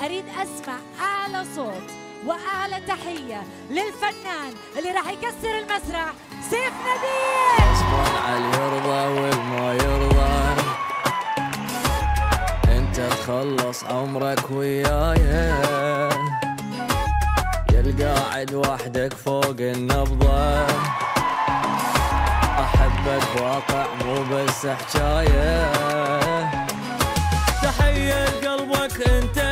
أريد أسمع أعلى صوت وأعلى تحية للفنان اللي راح يكسر المسرح، سيف نبيل. غصبا عاليرضى والمايرضى، انت تخلص عمرك ويايا، يا القاعد وحدك فوق النبضة، احبك واقع مو بس حجايه، تحية لقلبك انت